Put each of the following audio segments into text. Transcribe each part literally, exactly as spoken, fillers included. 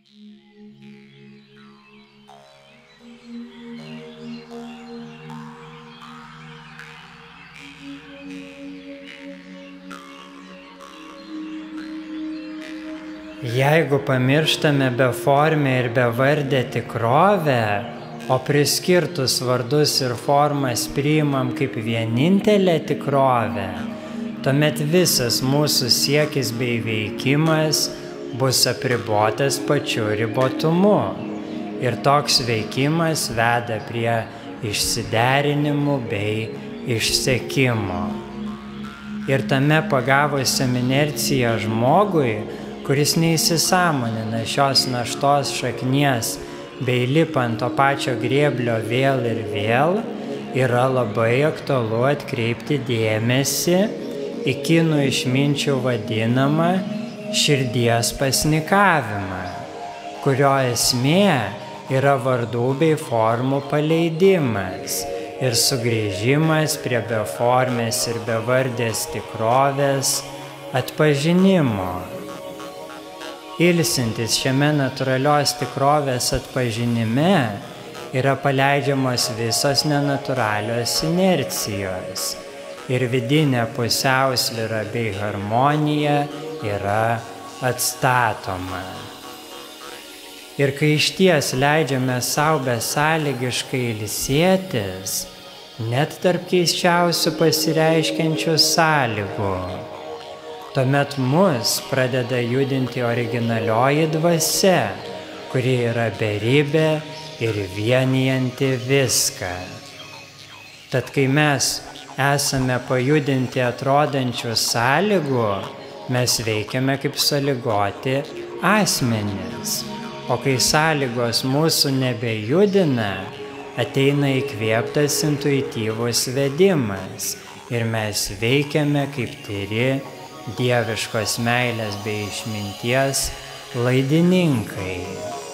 Jeigu pamirštame beformę ir bevardę tikrovę, o priskirtus vardus ir formas priimam kaip vienintelę tikrovę, tuomet visas mūsų siekis bei veikimas bus apribotas pačiu ribotumu. Ir toks veikimas veda prie išsiderinimų bei išsekimo. Ir tame pagavusiam inerciją žmogui, kuris neįsisąmonina šios naštos šaknies bei lipa ant to pačio grėblio vėl ir vėl, yra labai aktualu atkreipti dėmesį į kinų išminčių vadinamą širdies pasnikavimą, kurio esmė yra vardų bei formų paleidimas ir sugrįžimas prie beformės ir bevardės tikrovės atpažinimo. Ilsintis šiame natūralios tikrovės atpažinime yra paleidžiamos visos nenatūralios inercijos ir vidinė pusiausvyra bei harmonija yra atstatoma. Ir kai išties leidžiame sau besąlygiškai ilsėtis, net tarp keisčiausių pasireiškiančių sąlygų, tuomet mus pradeda judinti originalioji dvasia, kuri yra beribė ir vienijanti viską. Tad kai mes esame pajudinti atrodančių sąlygų, mes veikiame kaip sąlygoti asmenys. O kai sąlygos mūsų nebejudina, ateina įkvėptas intuityvus vedimas ir mes veikiame kaip tyri dieviškos meilės bei išminties laidininkai.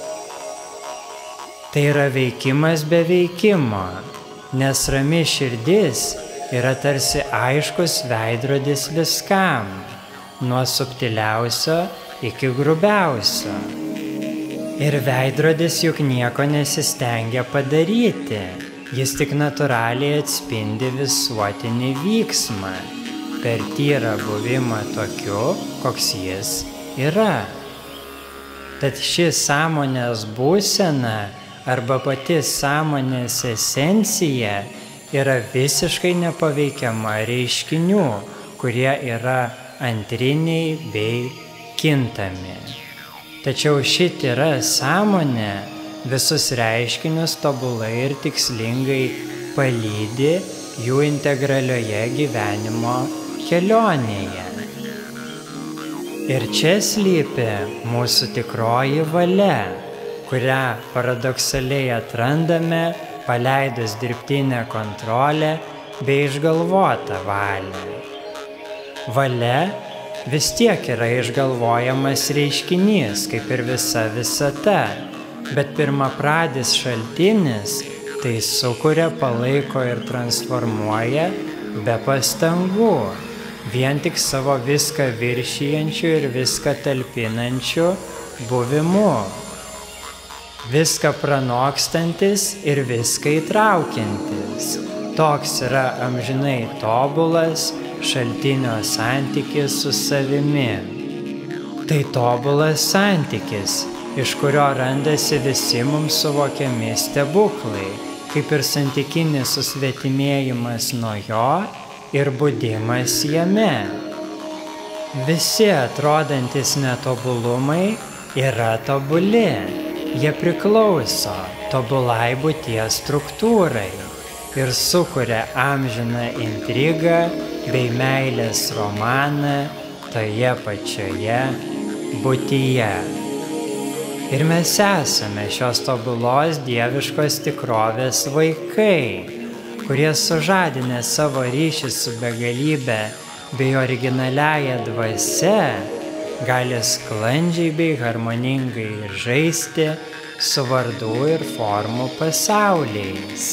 Tai yra veikimas be veikimo, nes rami širdis yra tarsi aiškus veidrodis viskam, nuo subtiliausio iki grubiausio. Ir veidrodis juk nieko nesistengia padaryti, jis tik natūraliai atspindi visuotinį vyksmą per tyrą buvimą tokiu, koks jis yra. Tad ši sąmonės būsena arba pati sąmonės esencija yra visiškai nepaveikiama reiškinių, kurie yra antriniai bei kintami. Tačiau ši tyra sąmonė visus reiškinius tobulai ir tikslingai palydi jų integralioje gyvenimo kelionėje. Ir čia slypi mūsų tikroji valia, kurią paradoksaliai atrandame paleidus dirbtinę kontrolę bei išgalvotą valią. Valia vis tiek yra išgalvojamas reiškinys, kaip ir visa visata, bet pirmapradis šaltinis tai sukuria, palaiko ir transformuoja be pastangų, vien tik savo viską viršijančių ir viską talpinančių buvimu. Viską pranokstantis ir viską įtraukiantis. Toks yra amžinai tobulas šaltinio santykis su savimi. Tai tobulas santykis, iš kurio randasi visi mums suvokiami stebuklai, kaip ir santykinis susvetimėjimas nuo jo ir budimas jame. Visi atrodantis netobulumai yra tobuli, jie priklauso tobulai būties struktūrai ir sukuria amžiną intrigą bei meilės romaną toje pačioje būtyje. Ir mes esame šios tobulos dieviškos tikrovės vaikai, kurie sužadinę savo ryšį su begalybė bei originaliaja dvasia, gali sklandžiai bei harmoningai žaisti su vardų ir formų pasauliais.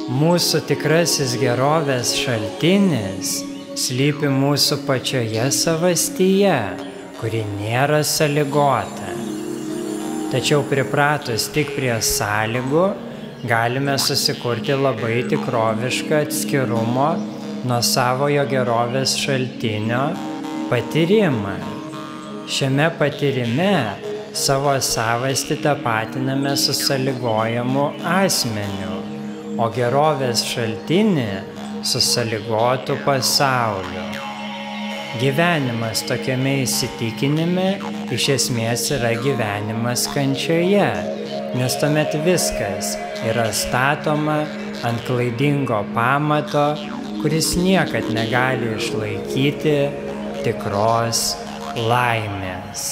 Mūsų tikrasis gerovės šaltinis slypi mūsų pačioje savastyje, kuri nėra sąlygota. Tačiau pripratus tik prie sąlygų, galime susikurti labai tikrovišką atskirumo nuo savojo gerovės šaltinio patyrimą. Šiame patyrime savo savastį tapatiname su sąlygojamu asmeniu, o gerovės šaltinį su sąlygotu pasauliu. Gyvenimas tokiame įsitikinime iš esmės yra gyvenimas kančioje, nes tuomet viskas yra statoma ant klaidingo pamato, kuris niekad negali išlaikyti tikros laimės.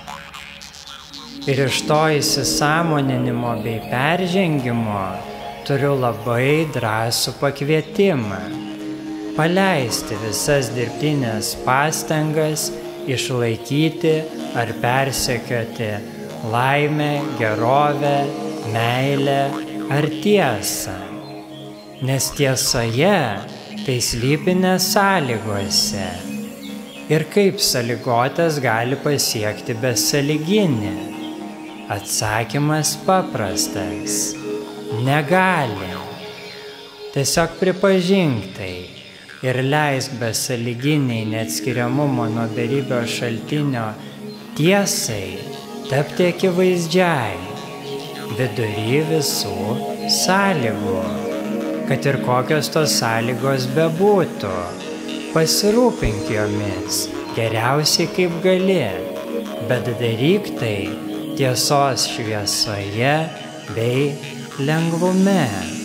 Ir iš to įsisąmoninimo bei peržengimo turiu labai drąsų pakvietimą paleisti visas dirbtinės pastangas išlaikyti ar persekioti laimę, gerovę, meilę ar tiesą. Nes tiesoje tai slypi ne sąlygose. Ir kaip sąlygotas gali pasiekti besąlyginį? Atsakymas paprastas. Negali. Tiesiog pripažink tai ir leisk besąlyginiai neatskiriamumo nuo beribio šaltinio tiesai tapti akivaizdžiai vidury visų sąlygų. Kad ir kokios tos sąlygos bebūtų, pasirūpink jomis geriausiai kaip gali, bet daryk tai tiesos šviesoje bei lengvume.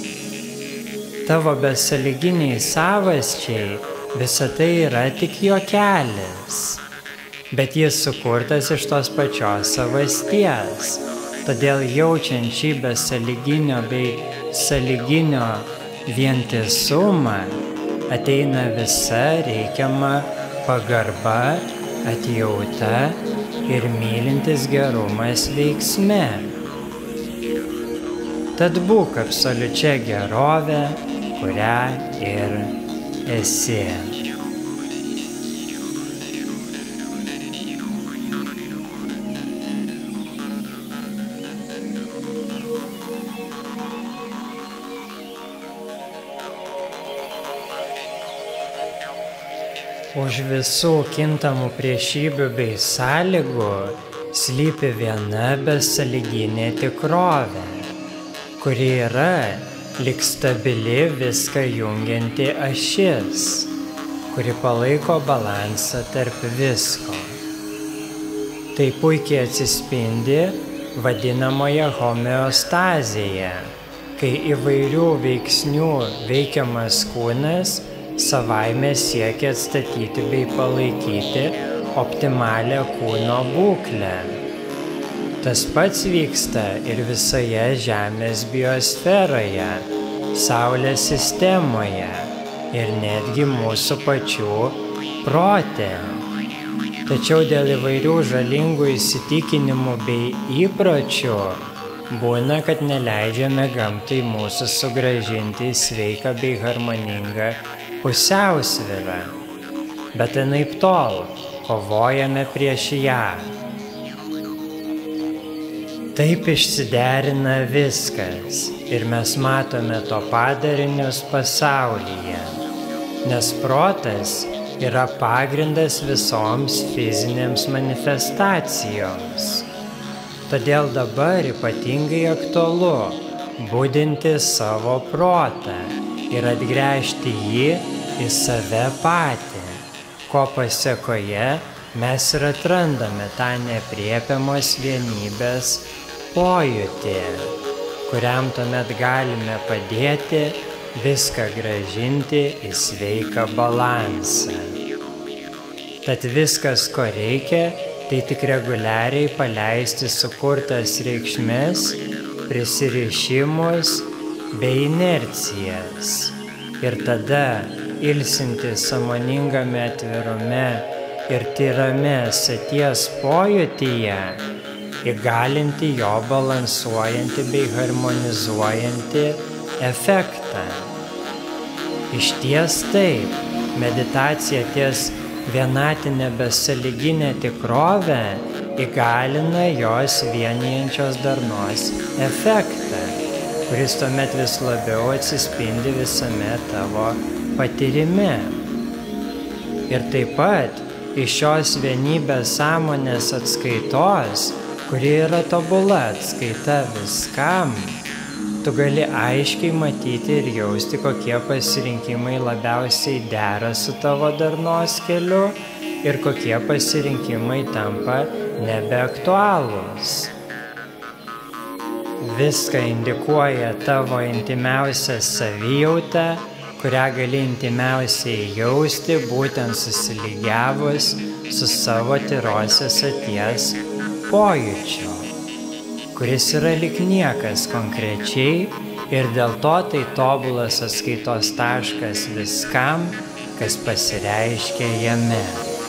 Tavo besąlyginiai savasčiai visa tai yra tik juokelis, bet jis sukurtas iš tos pačios savasties. Todėl jaučiant šį besąlyginio bei sąlyginio vientisumą ateina visa reikiama pagarba, atjauta ir mylintis gerumas veiksme. Tad būk absoliučia gerove, kurią ir esi. Už visų kintamų priešybių bei sąlygų slypi viena besąlyginė tikrovė, kuri yra lyg stabili viską jungianti ašis, kuri palaiko balansą tarp visko. Tai puikiai atsispindi vadinamoje homeostazėje, kai įvairių veiksnių veikiamas kūnas savaime siekia atstatyti bei palaikyti optimalią kūno būklę. Tas pats vyksta ir visoje Žemės biosferoje, Saulės sistemoje ir netgi mūsų pačių prote. Tačiau dėl įvairių žalingų įsitikinimų bei įpročių būna, kad neleidžiame gamtai mūsų sugrąžinti į sveiką bei harmoningą pusiausvyrą. Bet anaiptol kovojame prieš ją. Taip išsiderina viskas ir mes matome to padarinius pasaulyje, nes protas yra pagrindas visoms fizinėms manifestacijoms. Todėl dabar ypatingai aktualu budinti savo protą ir atgręžti jį į save patį, ko pasekoje mes ir atrandame tą neaprėpiamos vienybės pojūtį, kuriam tuomet galime padėti viską grąžinti į sveiką balansą. Tad viskas, ko reikia, tai tik reguliariai paleisti sukurtas reikšmes, prisirišimus bei inercijas. Ir tada ilsintis sąmoningame atvirume ir tyrame saties pojūtyje, įgalinti jo balansuojantį bei harmonizuojantį efektą. Iš ties taip, meditacija ties vienatinė besąlyginė tikrovė įgalina jos vienijančios darnos efektą, kuris tuomet vis labiau atsispindi visame tavo patyrime. Ir taip pat iš šios vienybės sąmonės atskaitos, kuri yra tobula atskaita viskam, tu gali aiškiai matyti ir jausti, kokie pasirinkimai labiausiai dera su tavo darnos keliu ir kokie pasirinkimai tampa nebeaktualūs. Viską indikuoja tavo intimiausia savijauta, kurią gali intimiausiai jausti būtent susilygiavus su savo tyrosios aties pojūčiu, kuris yra lyg niekas konkrečiai ir dėl to tai tobulas atskaitos taškas viskam, kas pasireiškia jame.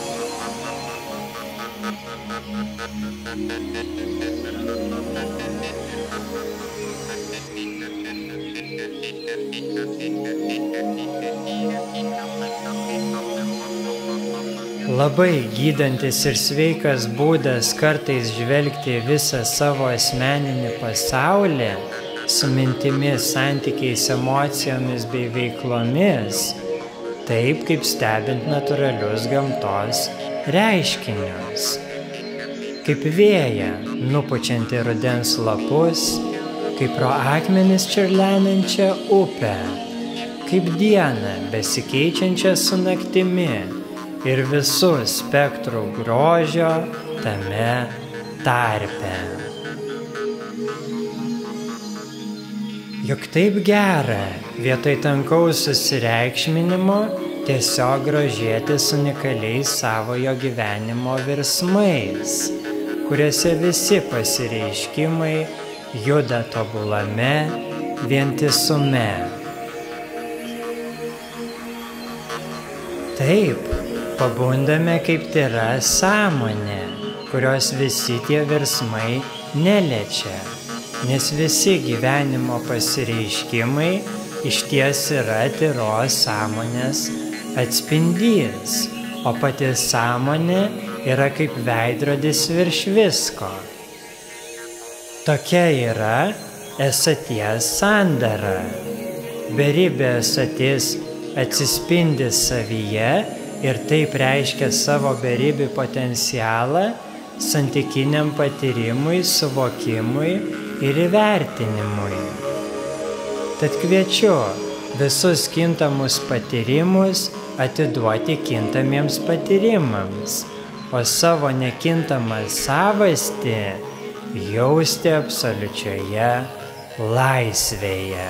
Labai gydantis ir sveikas būdas kartais žvelgti visą savo asmeninį pasaulį su mintimis, santykiais, emocijomis bei veiklomis, taip kaip stebint natūralius gamtos reiškinius. Kaip vėją nupučianti rudens lapus, kaip pro akmenis čiurlenančią upę, kaip dieną besikeičiančią su naktimi, ir visų spektrų grožio tame tarpe. Juk taip gera, vietoj tankaus susireikšminimo, tiesiog grožėtis unikaliais savojo gyvenimo virsmais, kuriuose visi pasireiškimai juda tobulame vientisume. Taip, pabundame kaip tyra sąmonė, kurios visi tie virsmai neliečia, nes visi gyvenimo pasireiškimai išties yra tyros sąmonės atspindys, o pati sąmonė yra kaip veidrodis virš visko. Tokia yra esaties sandara. Beribė esatis atsispindi savyje ir taip reiškia savo beribį potencialą santykiniam patyrimui, suvokimui ir įvertinimui. Tad kviečiu visus kintamus patyrimus atiduoti kintamiems patyrimams, o savo nekintamą savastį jausti absoliučioje laisvėje.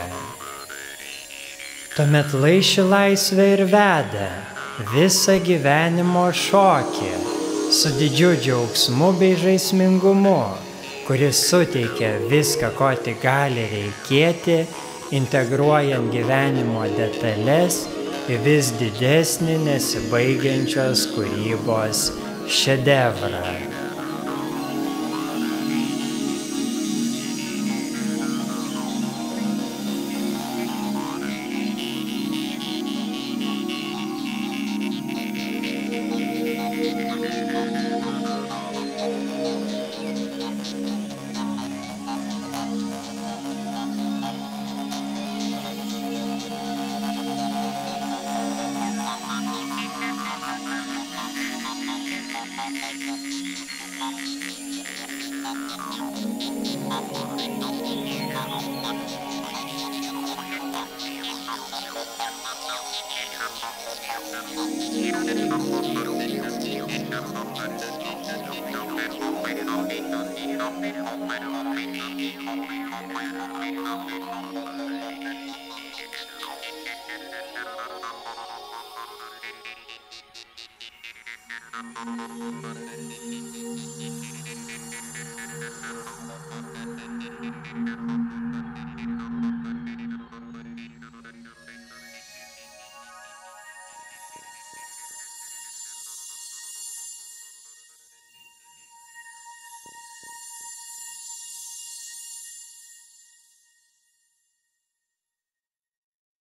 Tuomet lai ši laisvė ir veda visą gyvenimo šokį su didžiu džiaugsmu bei žaismingumu, kuris suteikia viską, ko tik gali reikėti, integruojant gyvenimo detalės į vis didesnį nesibaigiančios kūrybos šedevrą. Thank you.